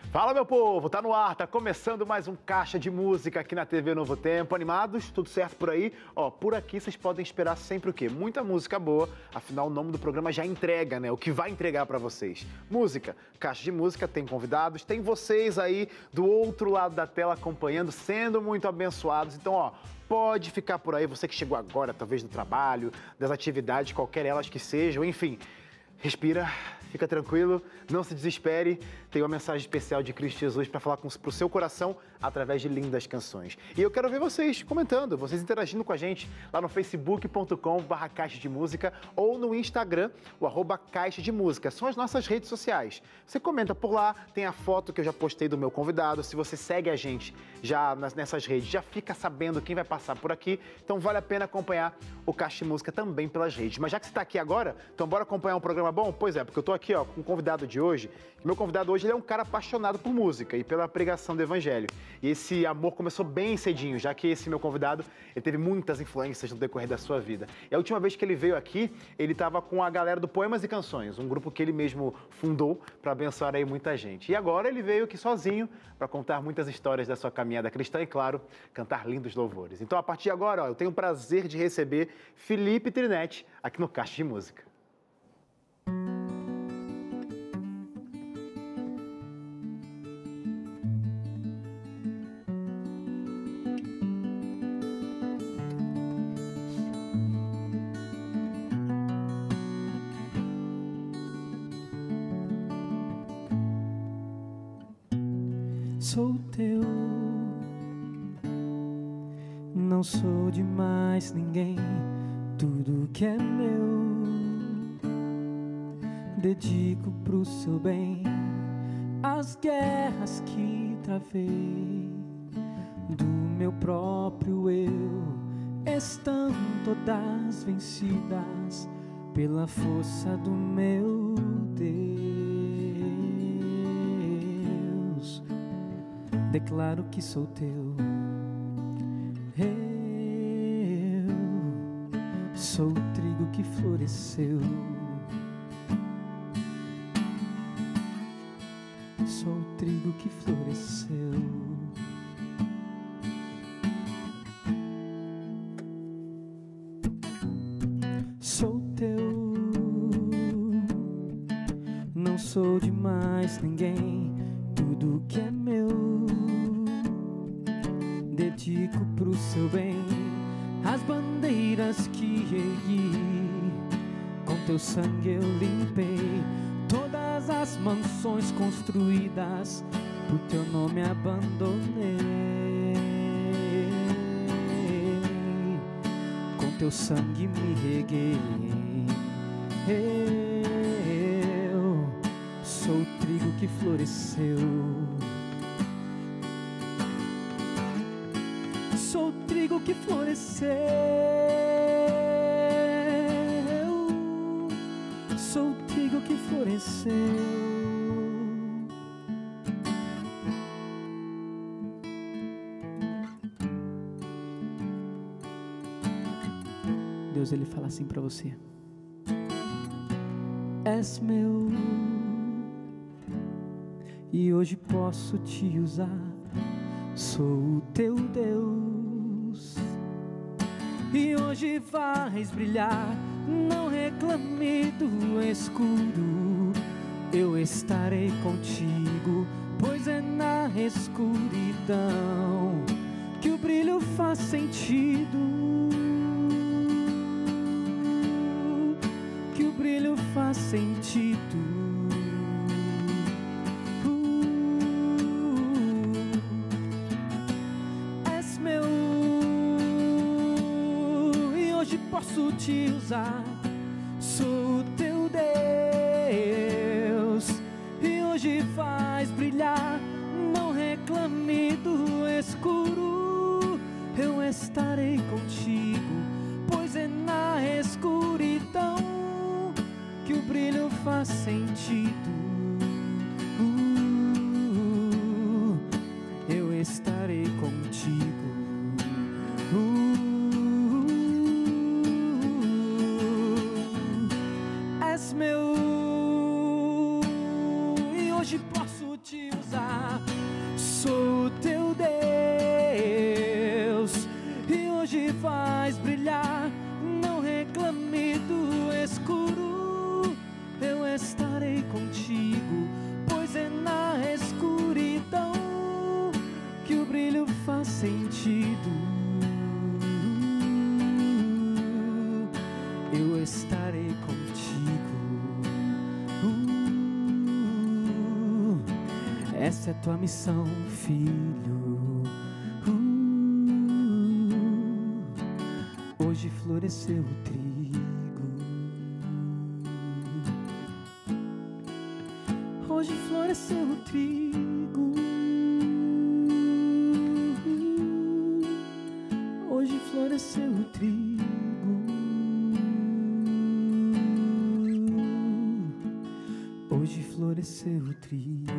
Fala, meu povo, tá no ar, tá começando mais um Caixa de Música aqui na TV Novo Tempo. Animados? Tudo certo por aí? Ó, por aqui vocês podem esperar sempre o quê? Muita música boa, afinal o nome do programa já entrega, né? O que vai entregar pra vocês. Música, Caixa de Música, tem convidados, tem vocês aí do outro lado da tela acompanhando, sendo muito abençoados. Então, ó, pode ficar por aí, você que chegou agora, talvez do trabalho, das atividades, qualquer elas que sejam, enfim. Respira, fica tranquilo, não se desespere. Tem uma mensagem especial de Cristo Jesus para falar pro seu coração através de lindas canções. E eu quero ver vocês comentando, vocês interagindo com a gente lá no facebook.com/Caixa de Música ou no Instagram, o @Caixa de Música. São as nossas redes sociais. Você comenta por lá, tem a foto que eu já postei do meu convidado. Se você segue a gente já nessas redes, já fica sabendo quem vai passar por aqui. Então vale a pena acompanhar o Caixa de Música também pelas redes. Mas já que você está aqui agora, então bora acompanhar um programa bom? Pois é, porque eu tô aqui ó, com o convidado de hoje. Meu convidado hoje ele é um cara apaixonado por música e pela pregação do evangelho. E esse amor começou bem cedinho, já que esse meu convidado ele teve muitas influências no decorrer da sua vida. E a última vez que ele veio aqui, ele estava com a galera do Poemas e Canções, um grupo que ele mesmo fundou para abençoar aí muita gente. E agora ele veio aqui sozinho para contar muitas histórias da sua caminhada cristã e, claro, cantar lindos louvores. Então, a partir de agora, ó, eu tenho o prazer de receber Felipe Trinetti aqui no Caixa de Música. Sou teu, não sou de mais ninguém, tudo que é meu dedico pro seu bem. As guerras que travei do meu próprio eu estão todas vencidas pela força do meu Deus. Declaro que sou teu. Eu sou o trigo que floresceu. Sou o trigo que floresceu. Sou teu. Não sou de mais ninguém. Tudo que é meu dedico pro seu bem. As bandeiras que ergui, com teu sangue eu limpei. Todas as mansões construídas, por teu nome abandonei. Com teu sangue me reguei. Eu sou o trigo que floresceu. Sou o trigo que floresceu. Sou o trigo que floresceu. Deus, ele fala assim pra você: és meu, e hoje posso te usar. Sou o teu Deus, e hoje vais brilhar. Não reclame do escuro, eu estarei contigo, pois é na escuridão que o brilho faz sentido. Que o brilho faz sentido. Posso te usar, sou o teu Deus, e hoje faz brilhar. Não reclame do escuro, eu estarei contigo, pois é na escuridão que o brilho faz sentido. Eu estarei contigo. És meu, e hoje posso te usar. eu estarei contigo. Essa é tua missão, filho. Hoje floresceu o trigo. Hoje floresceu o trigo. Hoje floresceu o trigo. Hoje floresceu o trigo.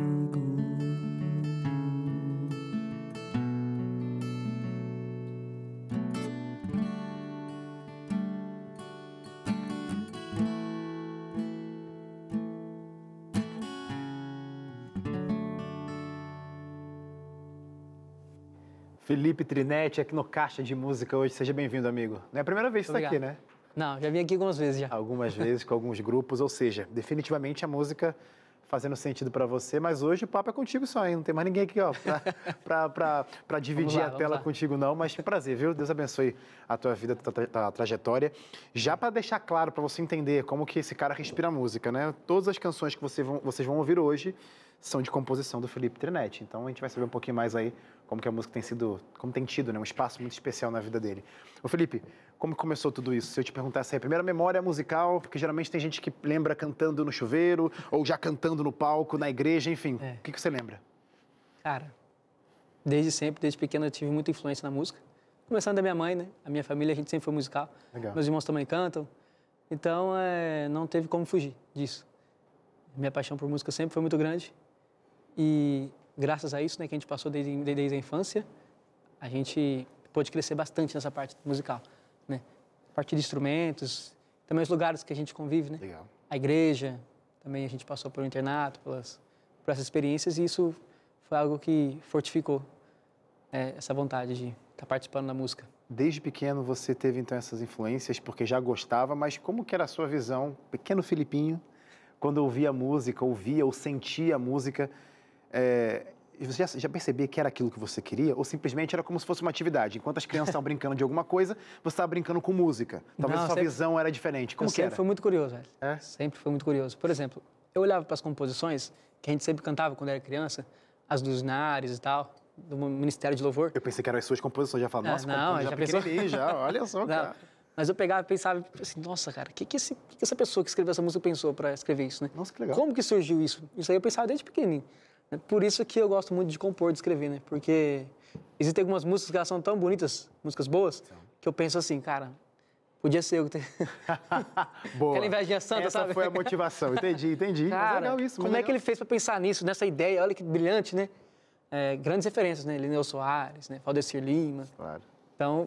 Felipe Trinetti aqui no Caixa de Música hoje. Seja bem-vindo, amigo. Não é a primeira vez que você está aqui, né? Não, já vim aqui algumas vezes já. Algumas vezes, com alguns grupos, ou seja, definitivamente a música fazendo sentido para você, mas hoje o papo é contigo só, hein? Não tem mais ninguém aqui, ó, para dividir a tela contigo não, mas prazer, viu? Deus abençoe a tua vida, a tua trajetória. Já para deixar claro, para você entender como que esse cara respira a música, né? Todas as canções que vocês vão ouvir hoje são de composição do Felipe Trinetti. Então a gente vai saber um pouquinho mais aí como que a música como tem tido, né, um espaço muito especial na vida dele. Ô Felipe, como começou tudo isso? Se eu te perguntasse aí, a primeira memória musical, porque geralmente tem gente que lembra cantando no chuveiro, ou já cantando no palco, na igreja, enfim. O que você lembra? Cara, desde sempre, desde pequeno eu tive muita influência na música. Começando da minha mãe, né? A minha família, a gente sempre foi musical. Legal. Meus irmãos também cantam. Então, não teve como fugir disso. Minha paixão por música sempre foi muito grande. E graças a isso, né, que a gente passou desde a infância, a gente pôde crescer bastante nessa parte musical, né? A parte de instrumentos, também os lugares que a gente convive, né? Legal. A igreja, também a gente passou por um internato, por essas experiências, e isso foi algo que fortificou essa vontade de estar participando da música. Desde pequeno você teve então essas influências, porque já gostava, mas como que era a sua visão, pequeno Filipinho, quando ouvia música, ouvia ou sentia a música? Você já percebia que era aquilo que você queria? Ou simplesmente era como se fosse uma atividade? Enquanto as crianças estavam brincando de alguma coisa, você estava brincando com música. Talvez a sua visão era diferente. Como que era? Sempre fui muito curioso, velho. É? Sempre fui muito curioso. Por exemplo, eu olhava para as composições que a gente sempre cantava quando era criança, as dos Nares e tal, do Ministério de Louvor. Eu pensei que eram as suas composições. Já falava, nossa, não, já pensou? Já, olha só, cara. Mas eu pegava e pensava assim, nossa, cara, o que essa pessoa que escreveu essa música pensou para escrever isso, né? Nossa, que legal. Como que surgiu isso? Isso aí eu pensava desde pequenininho. Por isso que eu gosto muito de compor, de escrever, né? Porque existem algumas músicas que elas são tão bonitas, músicas boas, que eu penso assim, cara, podia ser eu que Boa. Aquela invejinha santa, Essa sabe? foi a motivação, entendi. Cara, mas legal isso. Como é que ele fez para pensar nisso, nessa ideia? Olha que brilhante, né? Grandes referências, né? Lineu Soares, né? Valdecir Lima. Claro. Então,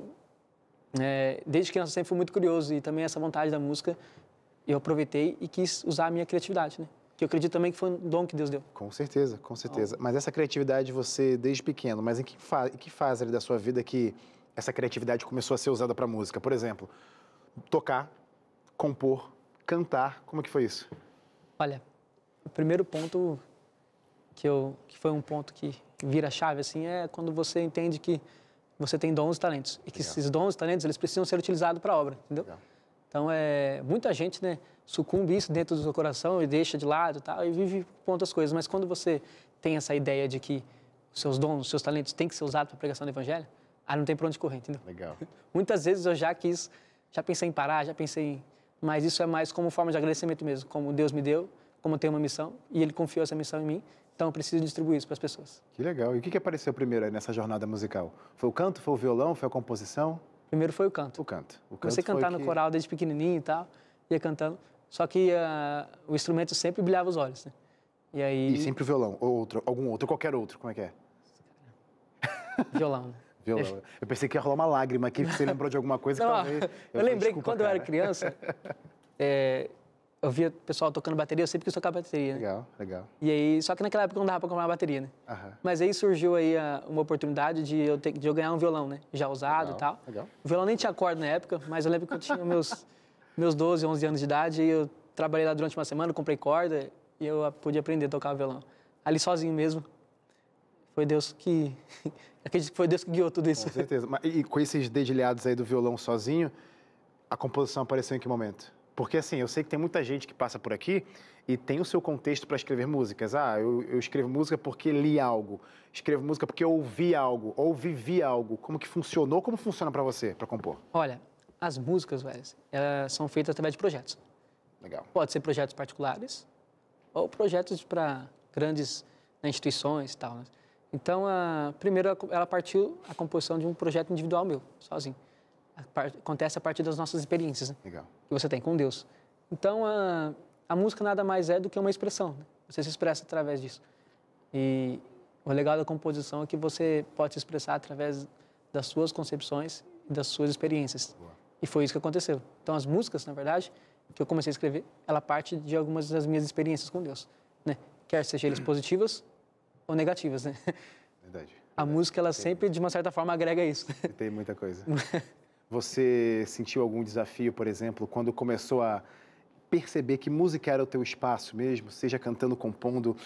desde criança eu sempre fui muito curioso e também essa vontade da música eu aproveitei e quis usar a minha criatividade, né? Que eu acredito também que foi um dom que Deus deu. Com certeza, com certeza. Mas essa criatividade você, desde pequeno, mas em que fase ali da sua vida que essa criatividade começou a ser usada para música? Por exemplo, tocar, compor, cantar, como é que foi isso? Olha, o primeiro ponto que foi um ponto que vira a chave, assim, é quando você entende que você tem dons e talentos. E que esses dons e talentos, eles precisam ser utilizados para a obra, entendeu? Legal. Então, muita gente, né, sucumbe isso dentro do seu coração e deixa de lado e tal, e vive com outras coisas. Mas quando você tem essa ideia de que os seus dons, os seus talentos têm que ser usados para a pregação do evangelho, aí não tem para onde correr, entendeu? Legal. Muitas vezes eu já pensei em parar, mas isso é mais como forma de agradecimento mesmo, como Deus me deu, como eu tenho uma missão, e Ele confiou essa missão em mim, então eu preciso distribuir isso para as pessoas. Que legal. E o que apareceu primeiro aí nessa jornada musical? Foi o canto, foi o violão, foi a composição? Primeiro foi o canto. O canto. Comecei a cantar no coral desde pequenininho e tal, ia cantando, só que o instrumento sempre brilhava os olhos, né? E aí... E sempre o violão, ou algum outro, qualquer outro, como é que é? Violão, né? Violão. Eu pensei que ia rolar uma lágrima aqui, porque você lembrou de alguma coisa que talvez... Eu lembrei que quando eu era criança, eu via o pessoal tocando bateria, eu sempre quis tocar bateria, né? Legal. E aí, só que naquela época não dava pra comprar uma bateria, né? Aham. Mas aí surgiu aí uma oportunidade de eu ganhar um violão, né? Já usado e tal. Legal. O violão nem tinha corda na época, mas eu lembro que eu tinha meus 12, 11 anos de idade e eu trabalhei lá durante uma semana, comprei corda e eu pude aprender a tocar violão. Ali sozinho mesmo. Foi Deus que... Acredito que foi Deus que guiou tudo isso. Com certeza. E com esses dedilhados aí do violão sozinho, a composição apareceu em que momento? Porque assim, eu sei que tem muita gente que passa por aqui e tem o seu contexto para escrever músicas. Ah, eu escrevo música porque li algo. Escrevo música porque ouvi algo ou vivi algo. Como que funcionou? Como funciona para você, para compor? Olha, as músicas, velho, elas são feitas através de projetos. Legal. Pode ser projetos particulares ou projetos para grandes, né, instituições e tal, né? Então, primeiro ela partiu a composição de um projeto individual meu, sozinho. Acontece a partir das nossas experiências, né, Legal. que você tem com Deus. Então, a música nada mais é do que uma expressão, né? Você se expressa através disso. E o legal da composição é que você pode se expressar através das suas concepções e das suas experiências. Boa. E foi isso que aconteceu. Então, as músicas, na verdade, que eu comecei a escrever, ela parte de algumas das minhas experiências com Deus, né? Quer sejam elas positivas ou negativas, né? Verdade. A música, ela sempre, de uma certa forma, agrega isso. Tem muita coisa. Você sentiu algum desafio, por exemplo, quando começou a perceber que música era o teu espaço mesmo, seja cantando, compondo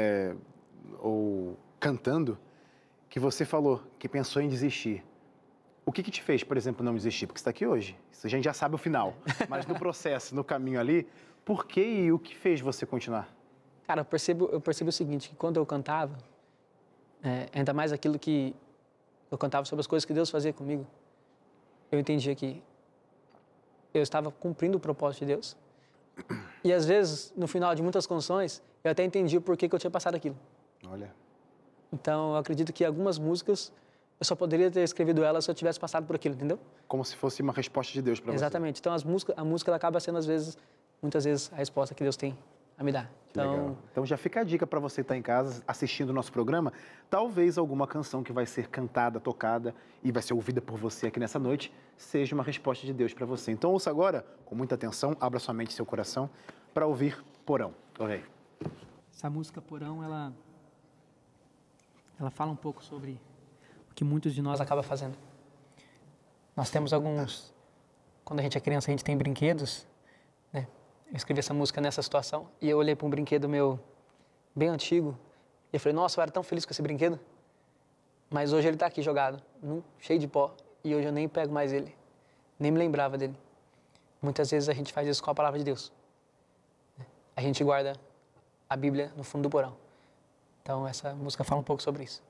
ou cantando, que você falou que pensou em desistir? O que te fez, por exemplo, não desistir? Porque você está aqui hoje, isso a gente já sabe o final, mas no processo, no caminho ali, por que e o que fez você continuar? Cara, eu percebo o seguinte, que quando eu cantava, ainda mais aquilo que eu cantava sobre as coisas que Deus fazia comigo, eu entendia que eu estava cumprindo o propósito de Deus. E às vezes, no final de muitas canções, eu até entendi o porquê que eu tinha passado aquilo. Olha. Então, eu acredito que algumas músicas, eu só poderia ter escrevido elas se eu tivesse passado por aquilo, entendeu? Como se fosse uma resposta de Deus para você. Exatamente. Então, a música ela acaba sendo, muitas vezes, a resposta que Deus tem a me dar. Legal. Então já fica a dica para você estar em casa assistindo o nosso programa. Talvez alguma canção que vai ser cantada, tocada e vai ser ouvida por você aqui nessa noite seja uma resposta de Deus para você. Então ouça agora, com muita atenção, abra sua mente e seu coração para ouvir Porão. Ouve. Essa música Porão, ela fala um pouco sobre o que muitos de nós acaba fazendo. Nós temos alguns... Quando a gente é criança, a gente tem brinquedos, né? Eu escrevi essa música nessa situação e eu olhei para um brinquedo meu bem antigo e eu falei, nossa, eu era tão feliz com esse brinquedo, mas hoje ele está aqui jogado, cheio de pó, e hoje eu nem pego mais ele, nem me lembrava dele. Muitas vezes a gente faz isso com a palavra de Deus. A gente guarda a Bíblia no fundo do porão. Então essa música fala um pouco sobre isso.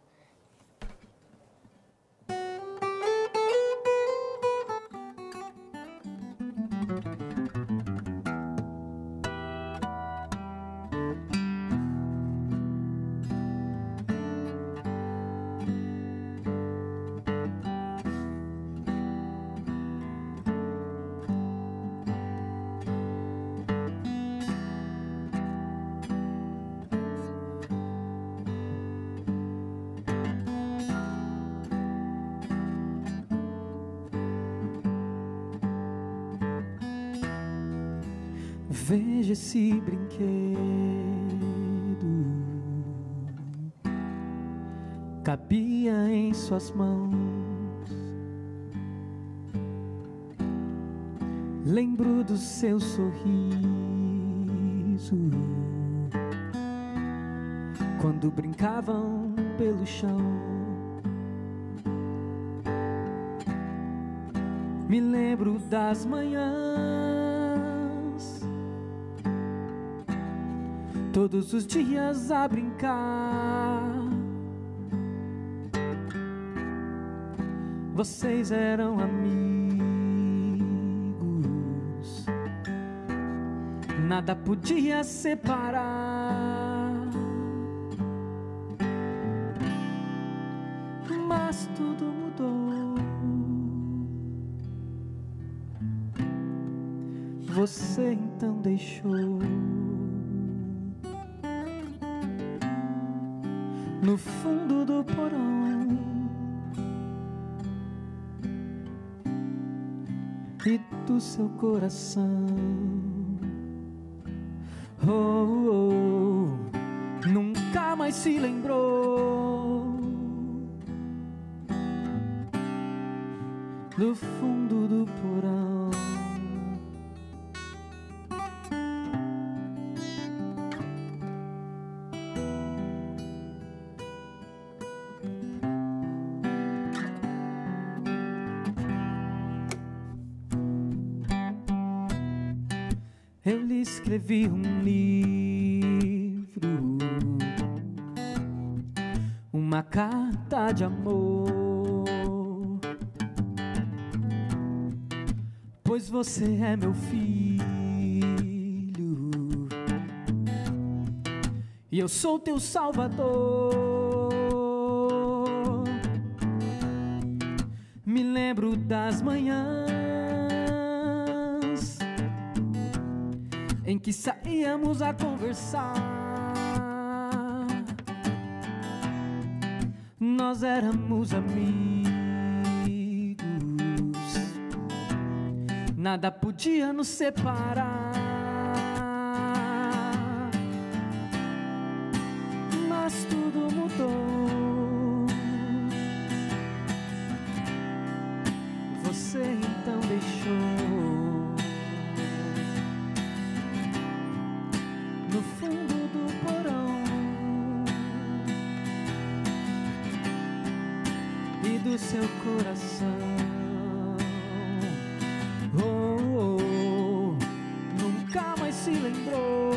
Veja esse brinquedo, cabia em suas mãos. Lembro do seu sorriso quando brincavam pelo chão. Me lembro das manhãs, todos os dias a brincar. Vocês eram amigos, nada podia separar. Mas tudo mudou. Você então deixou no fundo do porão e do seu coração. Nunca mais se lembrou do fundo do porão. Eu lhe escrevi um livro, uma carta de amor, pois você é meu filho e eu sou teu salvador. Me lembro das manhãs em que saíamos a conversar. Nós éramos amigos, nada podia nos separar. Mas tudo mudou. Você então deixou no fundo do porão e do seu coração. Nunca mais se lembrou.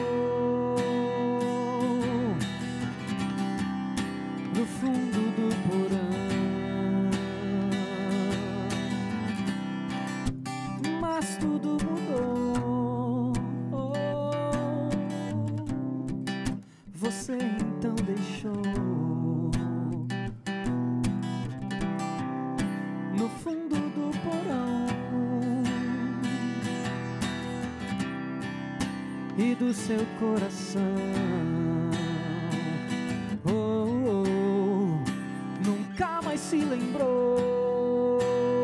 No fundo do porão, mas tudo mudou. Você então deixou no fundo do porão e do seu coração. Nunca mais se lembrou.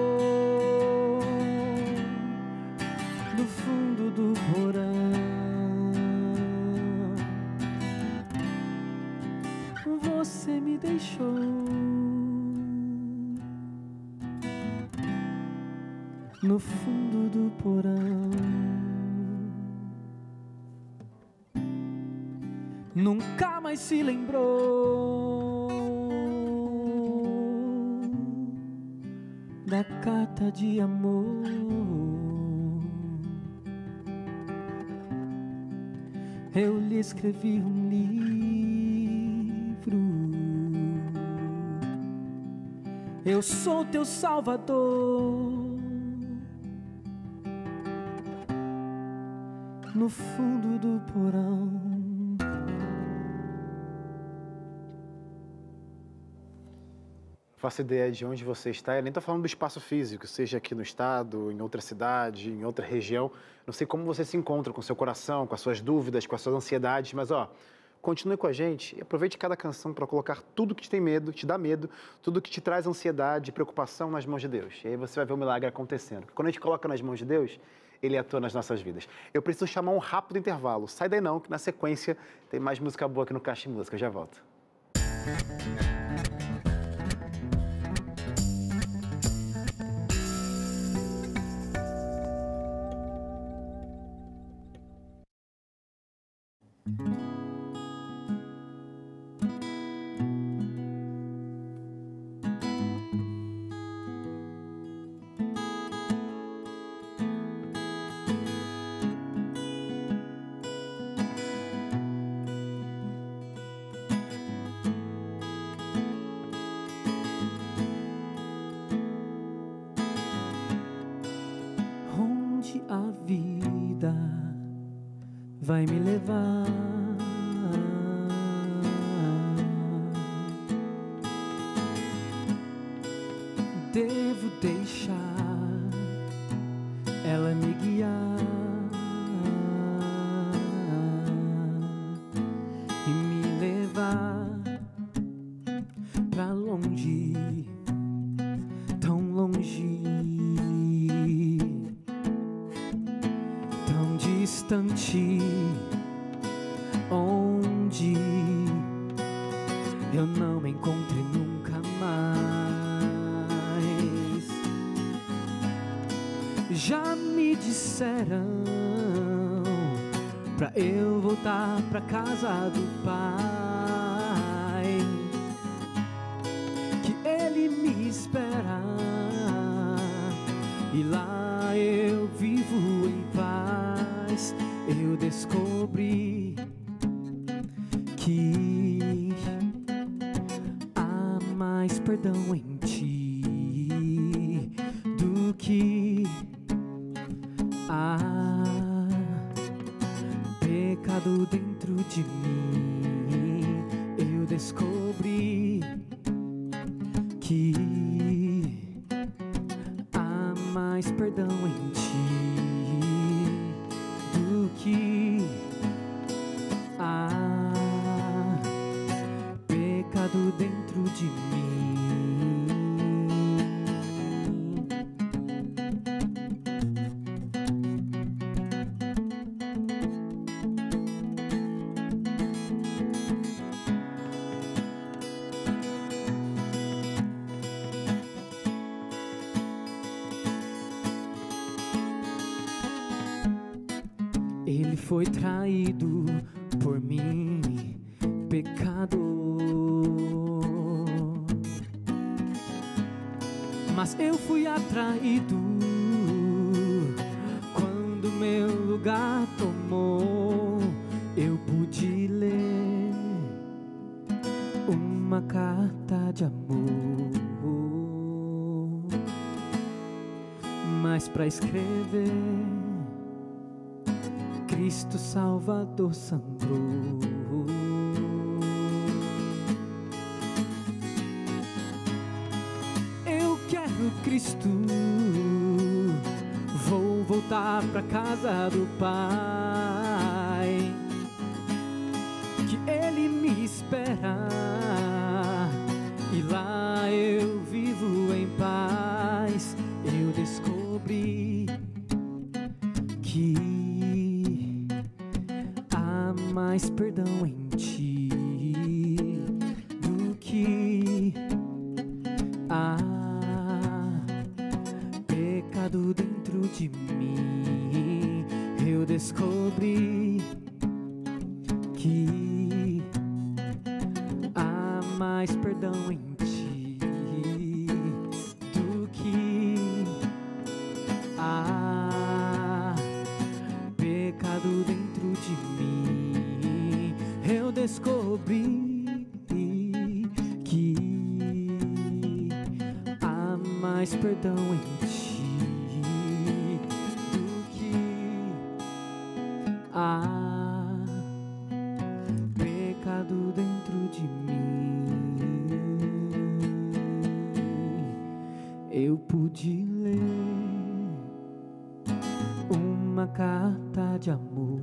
No fundo do porão, você me deixou. No fundo do porão, nunca mais se lembrou da carta de amor. Eu lhe escrevi um livro, eu sou teu salvador. No fundo do porão, faço ideia de onde você está. Eu nem estou falando do espaço físico, seja aqui no estado, em outra cidade, em outra região. Não sei como você se encontra com o seu coração, com as suas dúvidas, com as suas ansiedades, mas continue com a gente e aproveite cada canção para colocar tudo que te dá medo, tudo que te traz ansiedade e preocupação nas mãos de Deus. E aí você vai ver o milagre acontecendo. Porque quando a gente coloca nas mãos de Deus, Ele atua nas nossas vidas. Eu preciso chamar um rápido intervalo. Sai daí não, que na sequência tem mais música boa aqui no Caixa de Música. Eu já volto. A vida vai me levar, devo deixar ela me guiar e me levar pra longe, tão longe, distante, onde eu não me encontre nunca mais. Já me disseram pra eu voltar pra casa do Pai, que Ele me espera e lá eu vivo em paz descobri que há mais perdão em ti do que há pecado dentro de mim. Eu descobri que há mais perdão em ti do que há pecado dentro de mim. Ele foi traído por mim, pecador, mas eu fui atraído quando meu lugar tomou. Eu pude ler uma carta de amor, mas para escrever Cristo Salvador sangrou. Eu quero Cristo, vou voltar pra casa do Pai, que Ele me espera e lá eu vivo em paz. Eu descobri que mais perdão em ti do que há pecado dentro de mim. Eu descobri que há mais perdão em ti do que há pecado dentro de mim. Eu descobri que há mais perdão em ti do que há pecado dentro de mim. Eu pude ler uma carta de amor,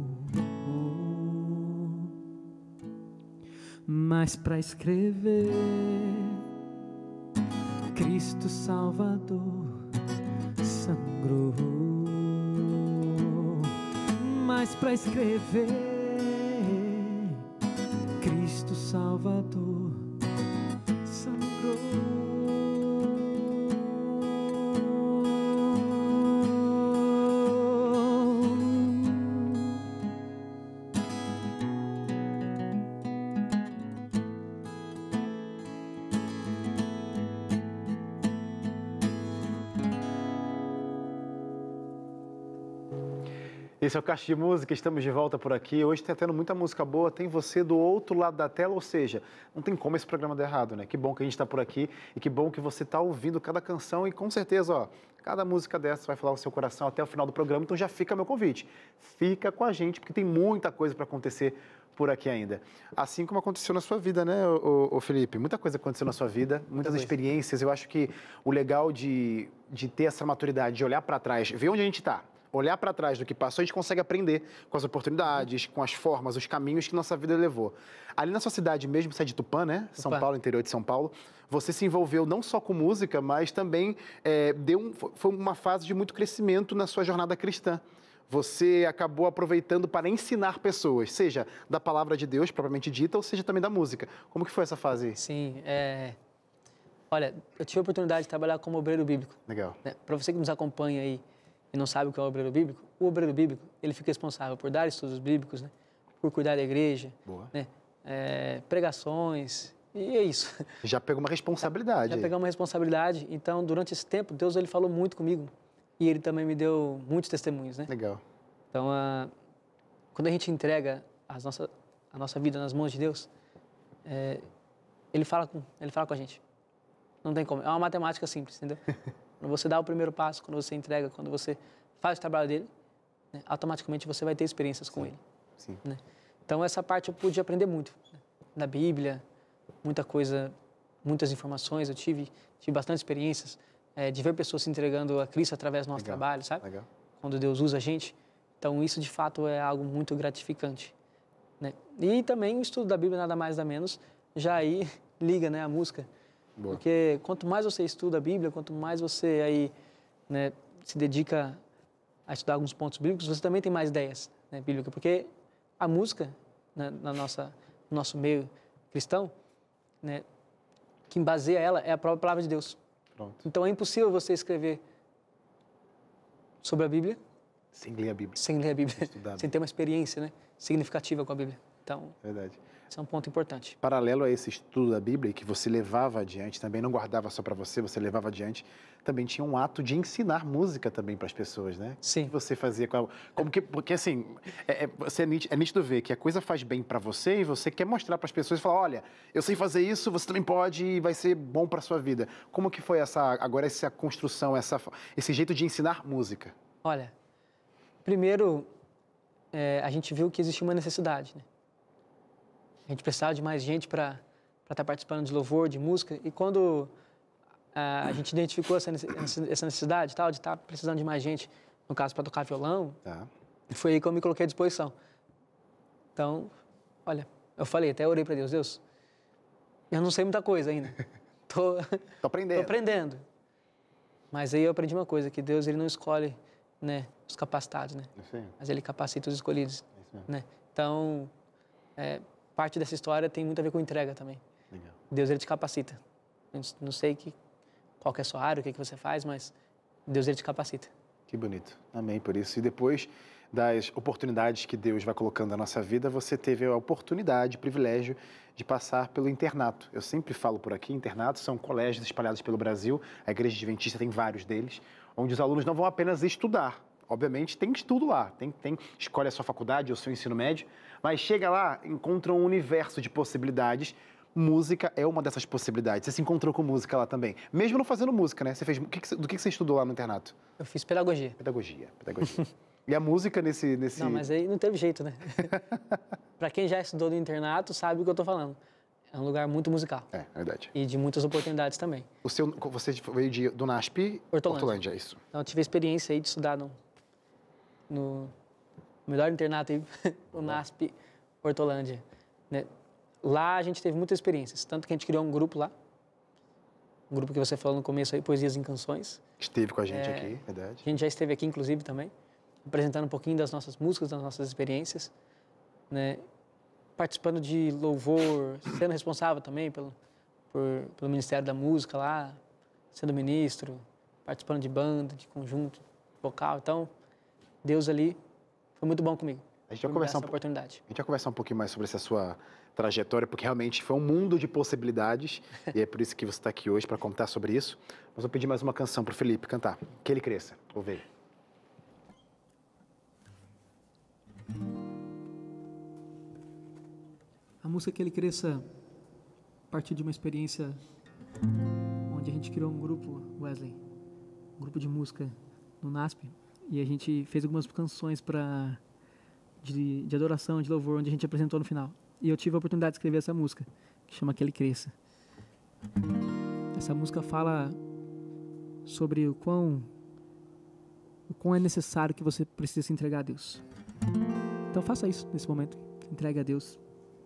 mas para escrever Cristo Salvador sangrou. Mas para escrever Cristo Salvador sangrou. Esse é o Caixa de Música, estamos de volta por aqui. Hoje está tendo muita música boa, tem você do outro lado da tela, ou seja, não tem como esse programa dar errado, né? Que bom que a gente está por aqui e que bom que você está ouvindo cada canção e com certeza, ó, cada música dessa vai falar o seu coração até o final do programa, então já fica meu convite. Fica com a gente, porque tem muita coisa para acontecer por aqui ainda. Assim como aconteceu na sua vida, né, ô Felipe? Muita coisa aconteceu na sua vida, muitas experiências. Eu acho que o legal de ter essa maturidade, de olhar para trás, ver onde a gente está, olhar para trás do que passou, a gente consegue aprender com as oportunidades, com as formas, os caminhos que nossa vida levou. Ali na sua cidade mesmo, você é de Tupã, né? São Paulo, interior de São Paulo. Você se envolveu não só com música, mas também foi uma fase de muito crescimento na sua jornada cristã. Você acabou aproveitando para ensinar pessoas, seja da palavra de Deus, propriamente dita, ou seja também da música. Como que foi essa fase? Sim, olha, eu tive a oportunidade de trabalhar como obreiro bíblico. Legal. Né? Para você que nos acompanha aí e não sabe o que é o obreiro bíblico, ele fica responsável por dar estudos bíblicos, né? Por cuidar da igreja, né? Pregações, e é isso. Já pegou uma responsabilidade. Já pegou uma responsabilidade. Então, durante esse tempo, Deus ele falou muito comigo e ele também me deu muitos testemunhos, né? Legal. Então, quando a gente entrega a nossa vida nas mãos de Deus, Ele fala com a gente. Não tem como. É uma matemática simples, entendeu? Quando você dá o primeiro passo, quando você entrega, quando você faz o trabalho dele, né, automaticamente você vai ter experiências com ele. Sim. Né? Então, essa parte eu pude aprender muito. Né? Da Bíblia, muita coisa, muitas informações. Eu tive bastante experiências de ver pessoas se entregando a Cristo através do nosso trabalho, sabe? Legal. Quando Deus usa a gente. Então, isso, de fato, é algo muito gratificante. Né? E também o estudo da Bíblia, nada mais, nada menos, já aí liga, né, a música. Boa. Porque quanto mais você estuda a Bíblia, quanto mais você aí, né, se dedica a estudar alguns pontos bíblicos, você também tem mais ideias, né, bíblicas. Porque a música, né, no nosso meio cristão, né, quem baseia ela é a própria palavra de Deus. Pronto. Então é impossível você escrever sobre a Bíblia Sem ler a Bíblia. sem ler a Bíblia, Estudar. sem ter uma experiência, né, significativa com a Bíblia. Então, Verdade. esse é um ponto importante. Paralelo a esse estudo da Bíblia, que você levava adiante, também não guardava só para você levava adiante, também tinha um ato de ensinar música também para as pessoas, né? Sim. O que você fazia com porque assim, é nítido ver que a coisa faz bem para você e você quer mostrar para as pessoas e falar, olha, eu sei fazer isso, você também pode e vai ser bom para sua vida. Como que foi essa construção, esse jeito de ensinar música? Olha, primeiro, a gente viu que existia uma necessidade, né? A gente precisava de mais gente para estar participando de louvor, de música. E quando a gente identificou essa necessidade tal, de estar precisando de mais gente, no caso, para tocar violão, Tá. foi aí que eu me coloquei à disposição. Então, olha, eu falei, até orei para Deus, Deus, eu não sei muita coisa ainda. Tô aprendendo. Tô aprendendo. Mas aí eu aprendi uma coisa, que Deus ele não escolhe, né, os capacitados, né? Sim. Mas ele capacita os escolhidos, É isso mesmo. né? Então, parte dessa história tem muito a ver com entrega também. Legal. Deus ele te capacita. Eu não sei qual que é a sua área, o que você faz, mas Deus ele te capacita. Que bonito. Amém por isso. E depois das oportunidades que Deus vai colocando na nossa vida, você teve a oportunidade, o privilégio de passar pelo internato. Eu sempre falo por aqui, internatos são colégios espalhados pelo Brasil, a Igreja Adventista tem vários deles, onde os alunos não vão apenas estudar. Obviamente tem estudo lá, escolhe a sua faculdade ou seu ensino médio, mas chega lá, encontra um universo de possibilidades. Música é uma dessas possibilidades. Você se encontrou com música lá também. Mesmo não fazendo música, né? Você fez, do que você estudou lá no internato? Eu fiz pedagogia. Pedagogia. E a música nesse... Não, mas aí não teve jeito, né? Para quem já estudou no internato, sabe o que eu tô falando. É um lugar muito musical. É, verdade. E de muitas oportunidades também. Você veio do NASP? Hortolândia, é isso. Então eu tive a experiência aí de estudar no melhor internato aí, o NASP Hortolândia, né? Lá a gente teve muitas experiências, tanto que a gente criou um grupo lá, um grupo que você falou no começo aí, Poesias em Canções. Esteve com a gente aqui, verdade. A gente já esteve aqui, inclusive, também, apresentando um pouquinho das nossas músicas, das nossas experiências, né? Participando de louvor, sendo responsável também pelo Ministério da Música lá, sendo ministro, participando de banda, de conjunto vocal. Então, Deus ali foi muito bom comigo. A gente vai conversar oportunidade. A gente vai conversar um pouquinho mais sobre essa sua trajetória, porque realmente foi um mundo de possibilidades e é por isso que você está aqui hoje para contar sobre isso. Mas vou pedir mais uma canção para o Felipe cantar. Que ele cresça. Vou ver. A música Que Ele Cresça partiu de uma experiência onde a gente criou um grupo, Wesley, um grupo de música no NASP, e a gente fez algumas canções de adoração, de louvor, onde a gente apresentou no final. E eu tive a oportunidade de escrever essa música, que chama Que Ele Cresça. Essa música fala sobre o quão é necessário que você precisa se entregar a Deus. Então faça isso nesse momento, entregue a Deus.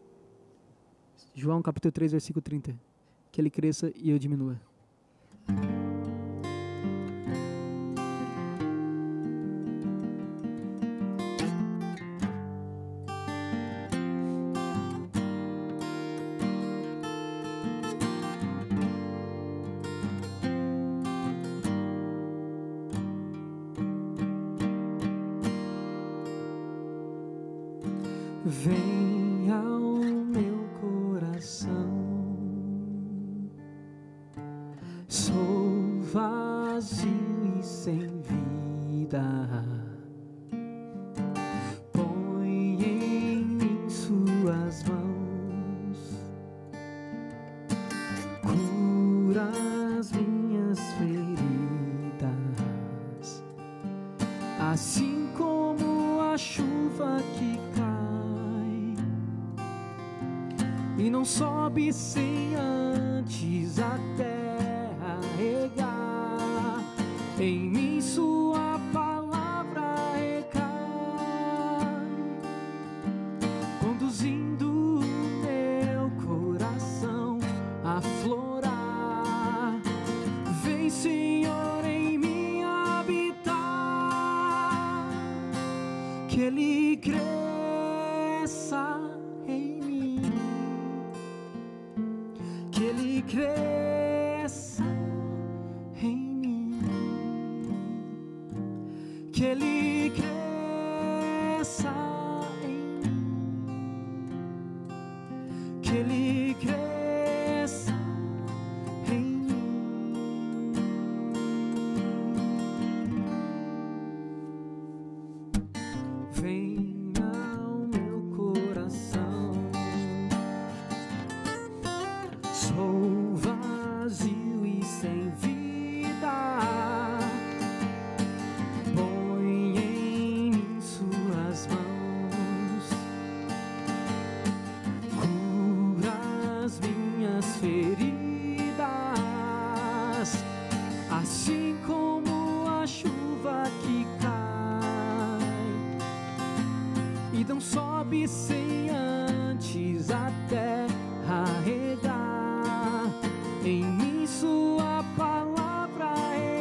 João capítulo 3, versículo 30. Que Ele cresça e eu diminua. Vem ao meu coração, sou vazio e sem vida, põe e não sobe sem antes a terra regar. Em mim sua palavra recai, conduzindo meu coração a florar. Vem, Senhor, em mim habitar, que Ele cresça em mim, que Ele cresça em mim, que Ele cresça em mim, que Ele cresça em mim. Venha ao meu coração, sou vazio e sem vida. Põe em mim suas mãos, cura as minhas feridas, assim como a chuva que cai e não sobe sem antes a terra regar. Em mim sua palavra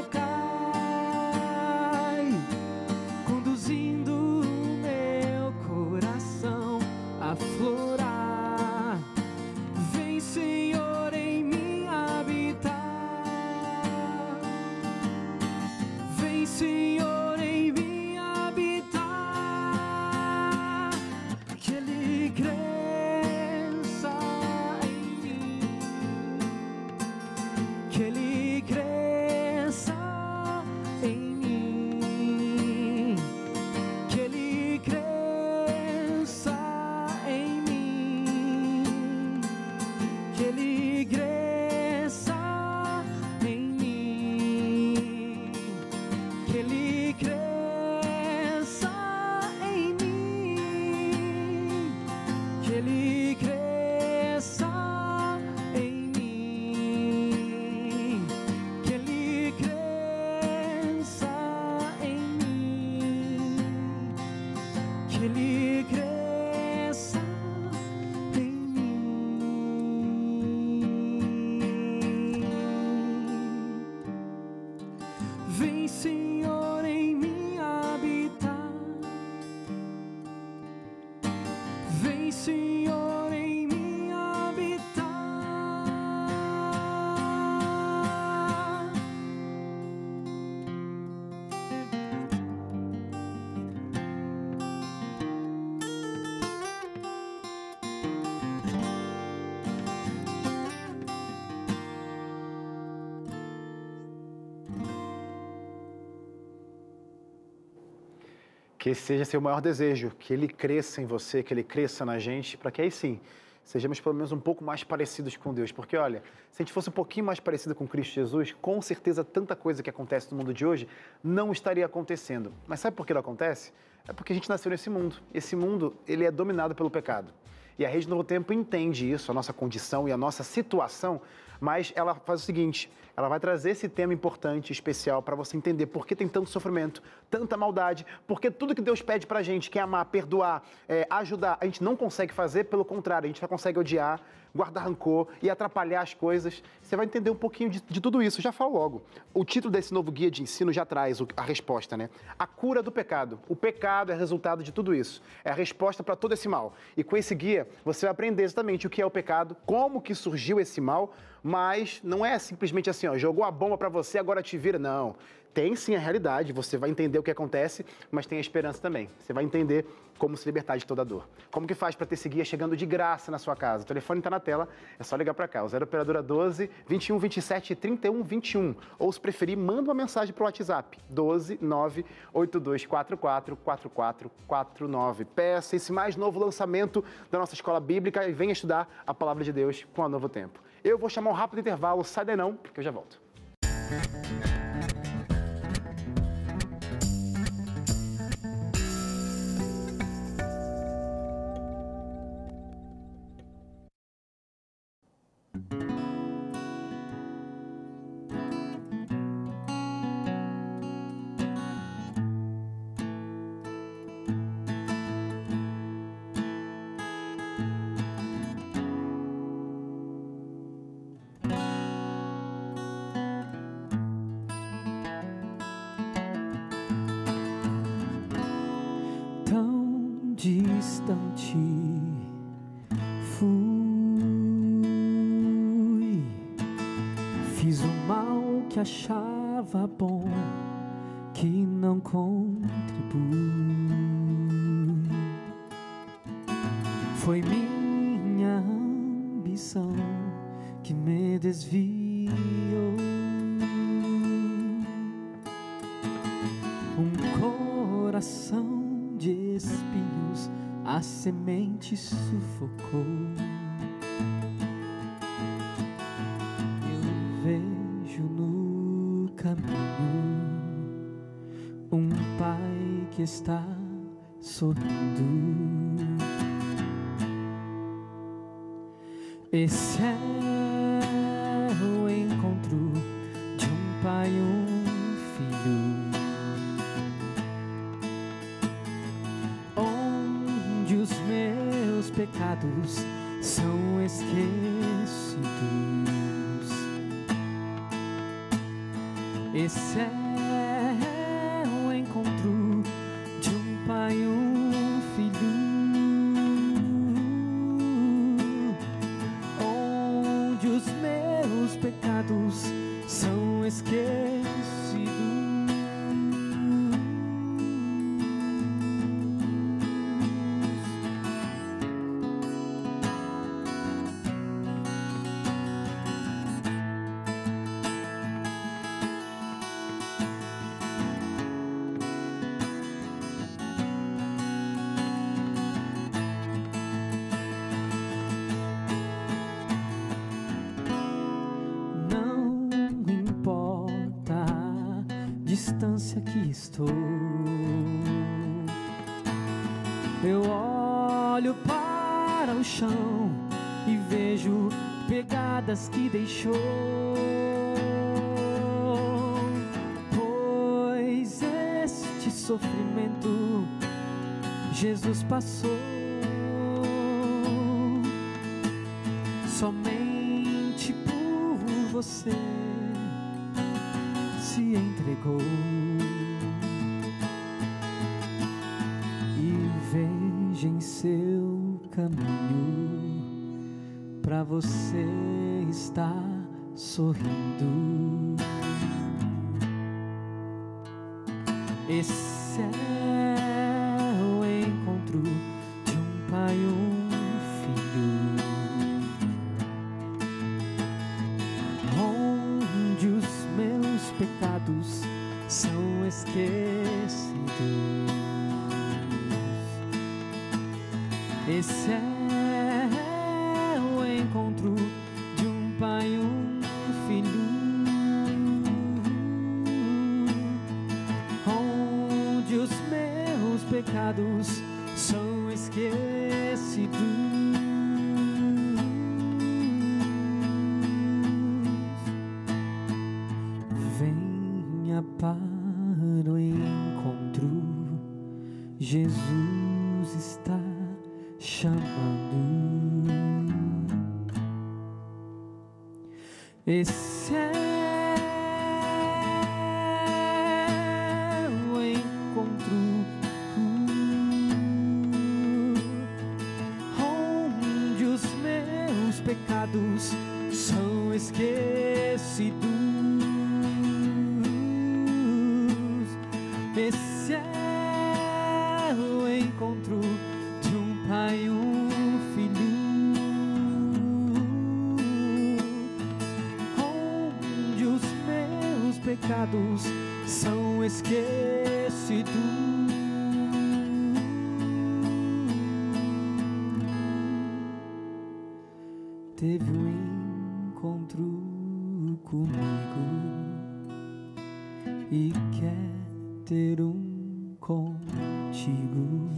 recai, conduzindo meu coração a florar. Vem, Senhor, em mim habitar, vem, Senhor, em mim habitar, que Ele cresça em mim, que Ele cresça em mim, que Ele cresça em mim, que Ele cresça em mim, que Ele cresça em mim, que Ele cresça em mim, que Ele cresça em mim, que Ele cresça em mim. Vem, Senhor, em mim habitar, vem, Senhor, em mim habitar. Que esse seja seu maior desejo, que Ele cresça em você, que Ele cresça na gente, para que aí sim, sejamos pelo menos um pouco mais parecidos com Deus. Porque olha, se a gente fosse um pouquinho mais parecido com Cristo Jesus, com certeza tanta coisa que acontece no mundo de hoje não estaria acontecendo. Mas sabe por que não acontece? É porque a gente nasceu nesse mundo. Esse mundo, ele é dominado pelo pecado. E a Rede Novo Tempo entende isso, a nossa condição e a nossa situação, mas ela faz o seguinte, ela vai trazer esse tema importante, especial, para você entender por que tem tanto sofrimento, tanta maldade, porque tudo que Deus pede pra gente, que é amar, perdoar, ajudar, a gente não consegue fazer, pelo contrário, a gente só consegue odiar, guardar rancor e atrapalhar as coisas. Você vai entender um pouquinho de tudo isso. Já falo logo. O título desse novo guia de ensino já traz a resposta, né? A cura do pecado. O pecado é resultado de tudo isso. É a resposta para todo esse mal. E com esse guia, você vai aprender exatamente o que é o pecado, como que surgiu esse mal, mas não é simplesmente assim, ó, jogou a bomba para você, agora te vira. Não. Tem sim a realidade, você vai entender o que acontece, mas tem a esperança também. Você vai entender como se libertar de toda a dor. Como que faz para ter esse guia chegando de graça na sua casa? O telefone está na tela, é só ligar para cá, o 0 operadora 12 21 27 31 21. Ou se preferir, manda uma mensagem para o WhatsApp, 12 9 8244 4449. Peça esse mais novo lançamento da nossa escola bíblica e venha estudar a palavra de Deus com a Novo Tempo. Eu vou chamar um rápido intervalo, sai daí não, porque eu já volto. distante fui, fiz o mal que achava bom, que não contribui. Foi minha ambição que me desviou. Um coração de espinhos a semente sufocou. Eu vejo no caminho um pai que está sorrindo. Esse é o encontro de um pai e um filho, onde os meus pecados são esquecidos. Esse é o encontro de um pai e um filho, onde os meus pecados são esquecidos. Distância que estou, eu olho para o chão e vejo pegadas que deixou, pois este sofrimento Jesus passou, somente por você se entregou. E veja em seu caminho, pra você estar sorrindo. Esse é o encontro de um pai e um filho, onde os meus pecados são esquecidos. Esse é o encontro de um pai e um filho, onde os meus pecados são esquecidos. Venha para o encontro, Jesus está chamando. Esse é o encontro, onde os meus pecados são esquecidos. Esse é o encontro de um pai e um filho, onde os meus pecados são esquecidos. Teve um encontro comigo e quer ter um contigo.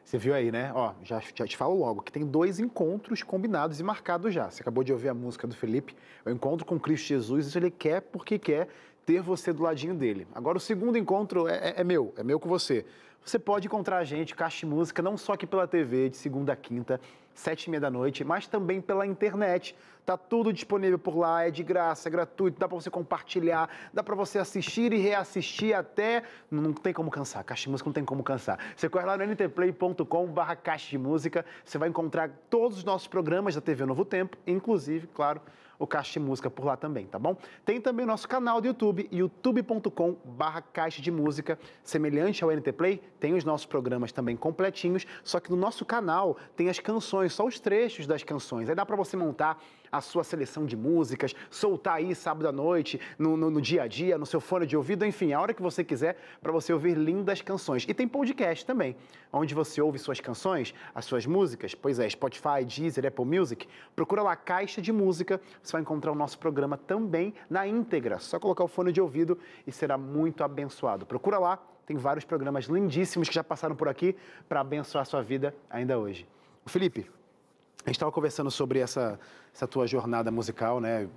Você viu aí, né? Ó, já te falo logo que tem 2 encontros combinados e marcados já. Você acabou de ouvir a música do Felipe, o encontro com Cristo Jesus, isso ele quer porque quer ter você do ladinho dele. Agora, o segundo encontro é meu com você. Você pode encontrar a gente, Caixa de Música, não só aqui pela TV, de segunda a quinta, 7h30 da noite, mas também pela internet. Tá tudo disponível por lá, é de graça, é gratuito, dá para você compartilhar, dá para você assistir e reassistir até... Não tem como cansar, Caixa de Música não tem como cansar. Você corre lá no ntplay.com/Caixa de Música, você vai encontrar todos os nossos programas da TV Novo Tempo, inclusive, claro, o Caixa de Música por lá também, tá bom? Tem também o nosso canal do YouTube, youtube.com/Caixa de Música, semelhante ao NT Play, tem os nossos programas também completinhos, só que no nosso canal tem as canções, só os trechos das canções. Aí dá para você montar a sua seleção de músicas, soltar aí sábado à noite, no dia a dia, no seu fone de ouvido, enfim, a hora que você quiser, para você ouvir lindas canções. E tem podcast também, onde você ouve suas canções, as suas músicas, pois é, Spotify, Deezer, Apple Music, procura lá Caixa de Música, você vai encontrar o nosso programa também na íntegra, só colocar o fone de ouvido e será muito abençoado. Procura lá, tem vários programas lindíssimos que já passaram por aqui para abençoar a sua vida ainda hoje. Felipe, a gente estava conversando sobre essa tua jornada musical, né?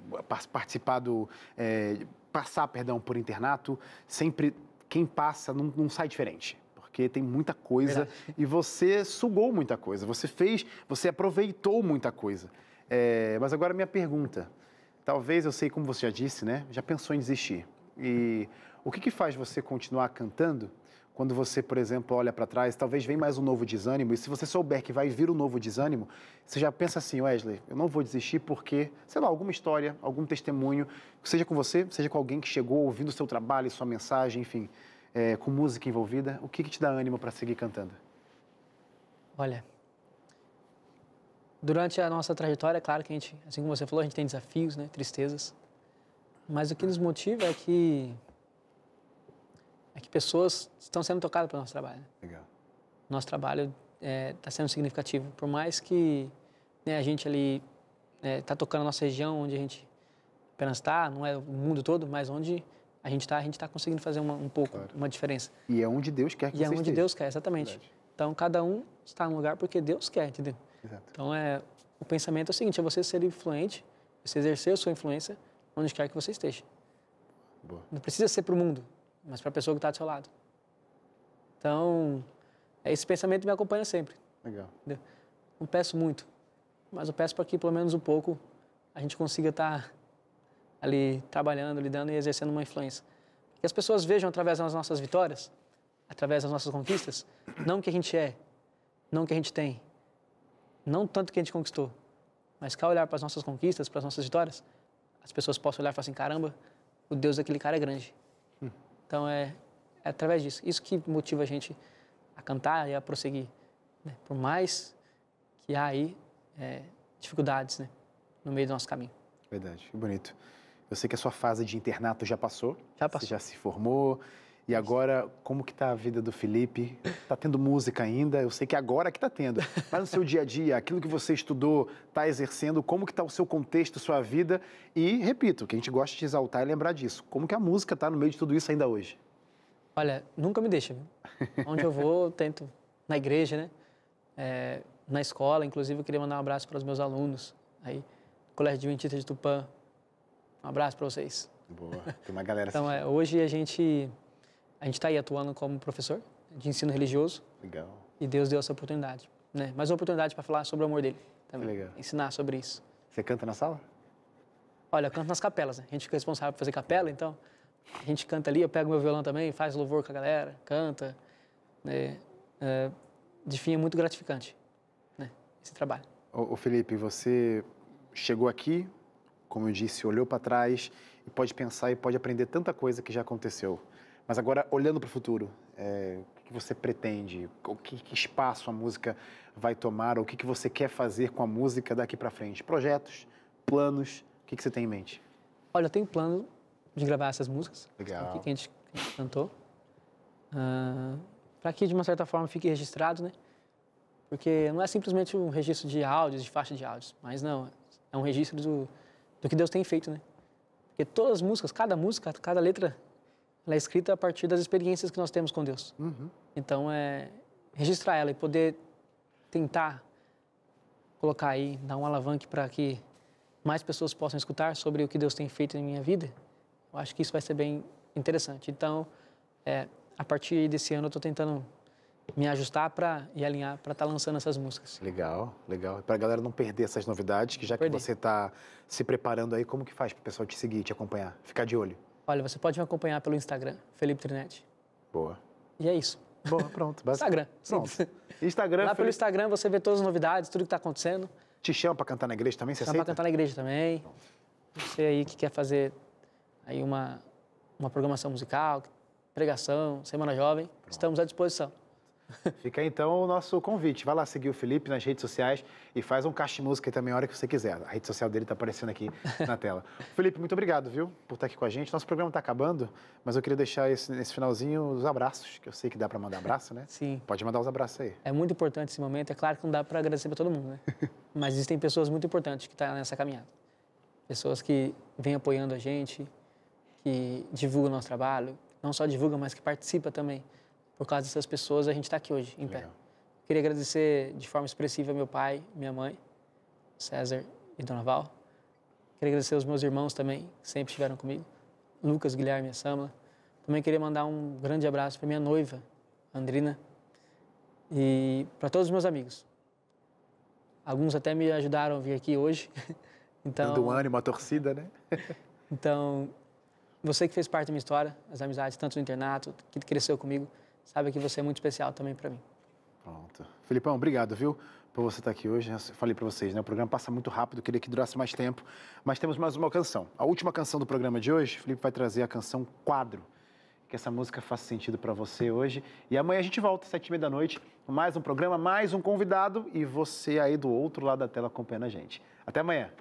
Passar por internato, sempre quem passa não sai diferente, porque tem muita coisa. Verdade. E você sugou muita coisa, você aproveitou muita coisa. Mas agora minha pergunta, talvez eu sei como você já disse, né? Já pensou em desistir. E o que faz você continuar cantando? Quando você, por exemplo, olha para trás, talvez venha mais um novo desânimo, e se você souber que vai vir um novo desânimo, você já pensa assim, Wesley, eu não vou desistir porque, sei lá, alguma história, algum testemunho, seja com você, seja com alguém que chegou ouvindo o seu trabalho, sua mensagem, enfim, com música envolvida, o que te dá ânimo para seguir cantando? Olha, durante a nossa trajetória, é claro que a gente, assim como você falou, a gente tem desafios, né, tristezas, mas o que nos motiva é que pessoas estão sendo tocadas pelo nosso trabalho. Legal. Nosso trabalho está sendo significativo. Por mais que, né, a gente ali está tocando a nossa região, onde a gente apenas está, não é o mundo todo, mas onde a gente está conseguindo fazer um pouco, claro, uma diferença. E é onde Deus quer que você esteja. E é onde Deus quer, exatamente. Verdade. Então, cada um está no lugar porque Deus quer, entendeu? Exato. Então, o pensamento é o seguinte, é você ser influente, você exercer a sua influência onde quer que você esteja. Boa. Não precisa ser para o mundo, mas para a pessoa que está do seu lado. Então, esse pensamento me acompanha sempre. Legal. Entendeu? Não peço muito, mas eu peço para que pelo menos um pouco a gente consiga estar ali trabalhando, lidando e exercendo uma influência. Que as pessoas vejam através das nossas vitórias, através das nossas conquistas, não o que a gente é, não o que a gente tem, não tanto o que a gente conquistou, mas que ao olhar para as nossas conquistas, para as nossas vitórias, as pessoas possam olhar e falar assim, caramba, o Deus daquele cara é grande. Então, é através disso. Isso que motiva a gente a cantar e a prosseguir. Né? Por mais que há aí dificuldades, né, no meio do nosso caminho. Verdade, que bonito. Eu sei que a sua fase de internato já passou. Já passou. Você já se formou. E agora, como que está a vida do Felipe? Está tendo música ainda? Eu sei que agora que está tendo. Mas no seu dia a dia, aquilo que você estudou, está exercendo, como que está o seu contexto, sua vida? E, repito, o que a gente gosta de exaltar é lembrar disso. Como que a música está no meio de tudo isso ainda hoje? Olha, nunca me deixa, viu? Onde eu vou, eu tento, na igreja, né? Na escola, inclusive, eu queria mandar um abraço para os meus alunos. Aí, Colégio Adventista de Tupã, um abraço para vocês. Boa, tem uma galera Então, assistindo. Hoje a gente está aí atuando como professor de ensino religioso. Legal. E Deus deu essa oportunidade, né? Mais uma oportunidade para falar sobre o amor dele também. Legal. Ensinar sobre isso. Você canta na sala? Olha, eu canto nas capelas, né? A gente fica responsável por fazer capela, então a gente canta ali, eu pego meu violão também, faz louvor com a galera, canta. Né? De fim, é muito gratificante, né? Esse trabalho. Ô Felipe, você chegou aqui, como eu disse, olhou para trás e pode pensar e pode aprender tanta coisa que já aconteceu. Mas agora, olhando para o futuro, o que você pretende? Que espaço a música vai tomar? O que você quer fazer com a música daqui para frente? Projetos, planos, o que você tem em mente? Olha, eu tenho plano de gravar essas músicas. Legal. Que a gente cantou. Para que, de uma certa forma, fique registrado, né? Porque não é simplesmente um registro de áudios, de faixa de áudios, mas não, é um registro do que Deus tem feito, né? Porque todas as músicas, cada música, cada letra, ela é escrita a partir das experiências que nós temos com Deus. Uhum. Então, registrar ela e poder tentar colocar aí, dar um alavanque para que mais pessoas possam escutar sobre o que Deus tem feito em minha vida, eu acho que isso vai ser bem interessante. Então, a partir desse ano eu estou tentando me ajustar e alinhar para estar lançando essas músicas. Legal, legal. Para a galera não perder essas novidades, que já que você está se preparando aí, como que faz para o pessoal te seguir, te acompanhar, ficar de olho? Olha, você pode me acompanhar pelo Instagram, Felipe Trinetti. Boa. E é isso. Boa, pronto. Instagram. Pronto. Instagram. Lá pelo Instagram você vê todas as novidades, tudo que está acontecendo. Te chama para cantar na igreja também, você aceita? Chama para cantar na igreja também. Você aí que quer fazer aí uma programação musical, pregação, Semana Jovem, pronto. Estamos à disposição. Fica aí, então o nosso convite. Vai lá seguir o Felipe nas redes sociais e faz um caixa de música também a hora que você quiser. A rede social dele está aparecendo aqui na tela. Felipe, muito obrigado, viu, por estar aqui com a gente. Nosso programa está acabando, mas eu queria deixar nesse finalzinho os abraços, que eu sei que dá para mandar abraço, né? Sim. Pode mandar os abraços aí. É muito importante esse momento. É claro que não dá para agradecer para todo mundo, né? Mas existem pessoas muito importantes que estão nessa caminhada. Pessoas que vêm apoiando a gente, que divulgam o nosso trabalho. Não só divulgam, mas que participam também. Por causa dessas pessoas, a gente está aqui hoje, em pé. Queria agradecer de forma expressiva meu pai, minha mãe, César e Dona Val. Queria agradecer os meus irmãos também, que sempre estiveram comigo. Lucas, Guilherme e a Samla. Também queria mandar um grande abraço para minha noiva, Andrina, e para todos os meus amigos. Alguns até me ajudaram a vir aqui hoje. Então, dando um ânimo à torcida, né? Então, você que fez parte da minha história, as amizades, tanto no internato, que cresceu comigo, sabe que você é muito especial também para mim. Pronto. Felipão, obrigado, viu, por você estar aqui hoje. Eu falei para vocês, né? O programa passa muito rápido, queria que durasse mais tempo, mas temos mais uma canção. A última canção do programa de hoje, o Felipe vai trazer a canção Quadro. Que essa música faça sentido para você hoje. E amanhã a gente volta, 7h30 da noite, com mais um programa, mais um convidado e você aí do outro lado da tela acompanhando a gente. Até amanhã.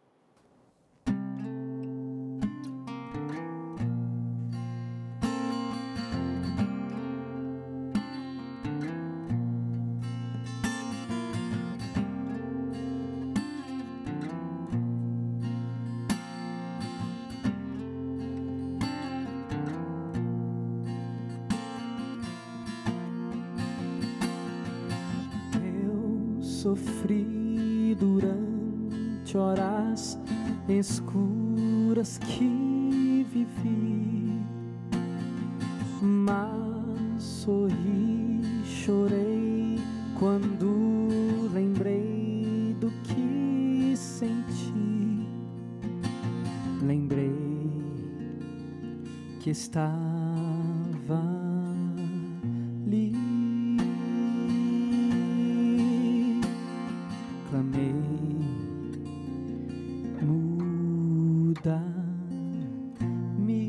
Sofri durante horas escuras que vivi, mas sorri, chorei quando lembrei do que senti. Lembrei que estava ali. Clamei, muda-me,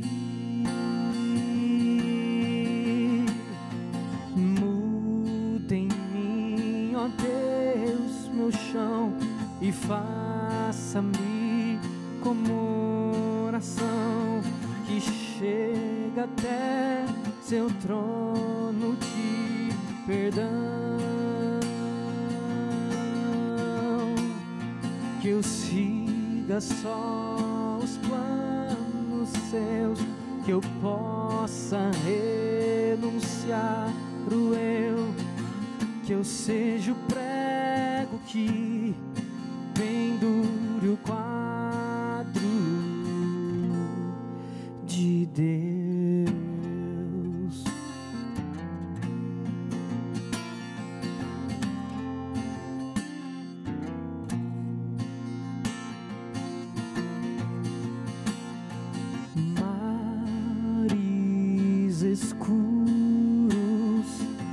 muda em mim, ó Deus, meu chão, e faça-me como oração que chega até seu trono de perdão. Que eu siga só os planos seus, que eu possa renunciar o eu, que eu seja o prego que pendure o quadro de Deus. Escuros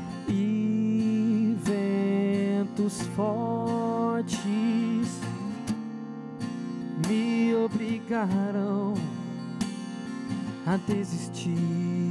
e ventos fortes me obrigaram a desistir.